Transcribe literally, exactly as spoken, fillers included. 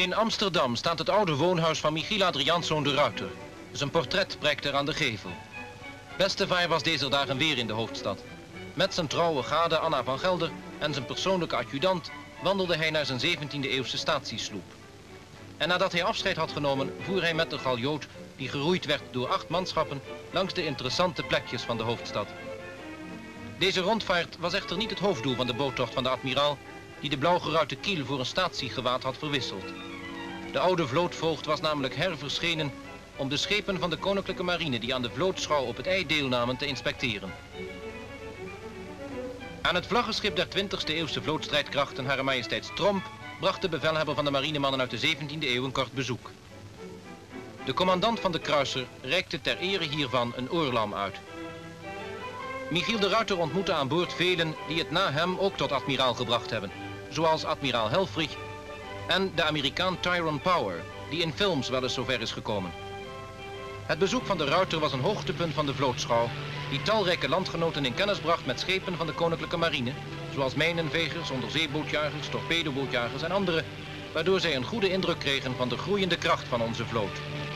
In Amsterdam staat het oude woonhuis van Michiel Adriaanszoon de Ruyter. Zijn portret prijkt er aan de gevel. Bestevaer was deze dagen weer in de hoofdstad. Met zijn trouwe gade Anna van Gelder en zijn persoonlijke adjudant wandelde hij naar zijn zeventiende eeuwse statiesloep. En nadat hij afscheid had genomen, voer hij met de galjoot, die geroeid werd door acht manschappen, langs de interessante plekjes van de hoofdstad. Deze rondvaart was echter niet het hoofddoel van de boottocht van de admiraal, die de blauwgeruite kiel voor een statiegewaad had verwisseld. De oude vlootvoogd was namelijk herverschenen om de schepen van de koninklijke marine die aan de vlootschouw op het IJ deelnamen te inspecteren. Aan het vlaggenschip der twintigste eeuwse vlootstrijdkrachten Hare Majesteits Tromp bracht de bevelhebber van de marinemannen uit de zeventiende eeuw een kort bezoek. De commandant van de kruiser reikte ter ere hiervan een oorlam uit. Michiel de Ruyter ontmoette aan boord velen die het na hem ook tot admiraal gebracht hebben, zoals admiraal Helfrich en de Amerikaan Tyrone Power, die in films wel eens zover is gekomen. Het bezoek van de Ruyter was een hoogtepunt van de vlootschouw, die talrijke landgenoten in kennis bracht met schepen van de koninklijke marine, zoals mijnenvegers, onderzeebootjagers, torpedobootjagers en anderen, waardoor zij een goede indruk kregen van de groeiende kracht van onze vloot.